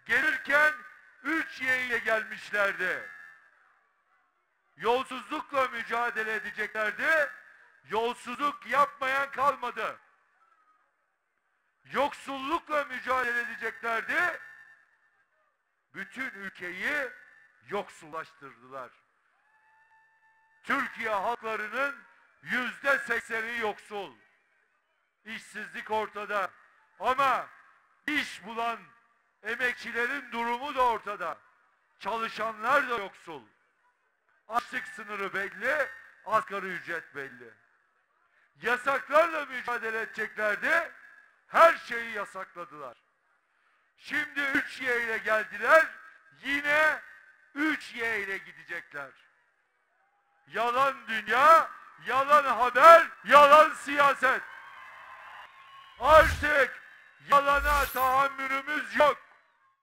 Gelirken 3Y ile gelmişlerdi. Yolsuzlukla mücadele edeceklerdi. Yolsuzluk yapmayan kalmadı. Yoksullukla mücadele edeceklerdi. Bütün ülkeyi yoksullaştırdılar. Türkiye halklarının %80'i yoksul. İşsizlik ortada. Ama iş bulan emekçilerin durumu da ortada. Çalışanlar da yoksul. Açlık sınırı belli, asgari ücret belli. Yasaklarla mücadele edeceklerdi. Her şeyi yasakladılar. Şimdi 3Y ile geldiler. Yine 3Y ile gidecekler. Yalan dünya, yalan haber, yalan siyaset. Artık yalana tahammülümüz yok.